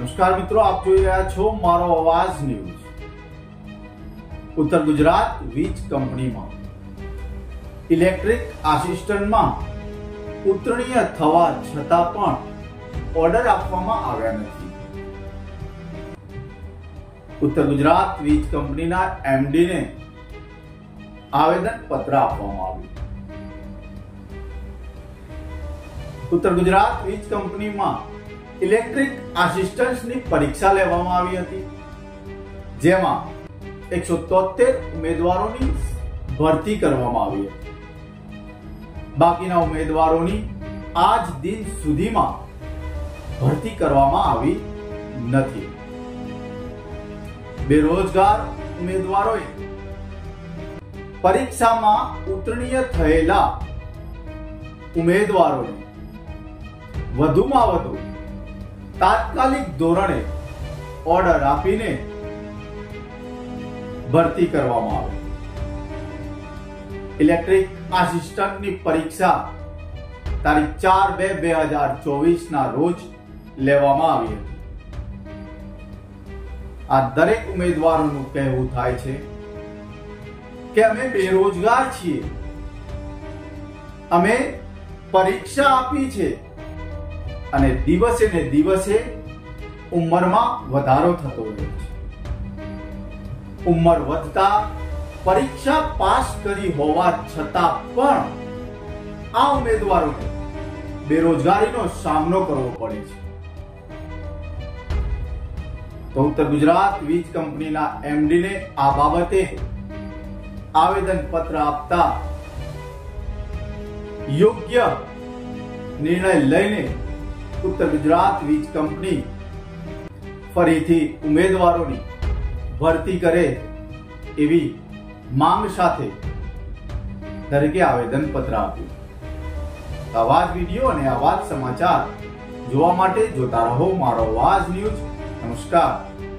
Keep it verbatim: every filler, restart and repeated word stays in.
નમસ્કાર મિત્રો, આપ જોઈ રહ્યા છો મારો અવાજ ન્યૂઝ। ઉત્તર ગુજરાત વીજ કંપનીમાં ઇલેક્ટ્રિક આસિસ્ટન્ટમાં ઉતરણીય થવા છતાં પણ ઓર્ડર આપવામાં આવ્યા નથી। ઉત્તર ગુજરાત વીજ કંપનીના એમડી ને આવેદન પત્ર આપવામાં આવ્યું। ઉત્તર ગુજરાત વીજ કંપનીમાં ઇલેક્ટ્રિક આસિસ્ટન્ટની પરીક્ષા લેવામાં આવી હતી, જેમાં એકસો તોતેર ઉમેદવારોની ભરતી કરવામાં આવી હતી। બાકીના ઉમેદવારોની આજ દિન સુધીમાં ભરતી કરવામાં આવી નથી। બેરોજગાર ઉમેદવારોએ પરીક્ષામાં ઉત્તીર્ણ થયેલા ઉમેદવારોને વધુમાં વધુ તાત્કાલિક ધોરણે ઓર્ડર આપીને ભરતી કરવામાં આવે। ઇલેક્ટ્રિક આસિસ્ટન્ટની પરીક્ષા તારીખ ચાર બે બે હજાર ચોવીસ ના રોજ લેવામાં આવી હતી। આ દરેક ઉમેદવારોનું કહેવું થાય છે કે અમે બેરોજગાર છીએ, અમે પરીક્ષા આપી છે અને દિવસે ને દિવસે ઉંમરમાં વધારો થતો રહે છે। ઉંમર વધતા પરીક્ષા પાસ કરી હોવા છતાં પણ આ ઉમેદવારોને બેરોજગારીનો સામનો કરવો પડે છે। તો ઉત્તર ગુજરાત વીજ કંપનીના એમડી ને આ બાબતે આવેદન પત્ર આપતા યોગ્ય નિર્ણય લઈને ઉત્તર ગુજરાત વીજ કંપની ફરીથી ઉમેદવારોની ભરતી કરે એવી માંગ સાથે દરેકે આવેદન પત્ર આપ્યું। આવા જ વિડીયો અને આવા જ સમાચાર જોવા માટે જોતા રહો મારો અવાજ ન્યૂઝ। નમસ્કાર।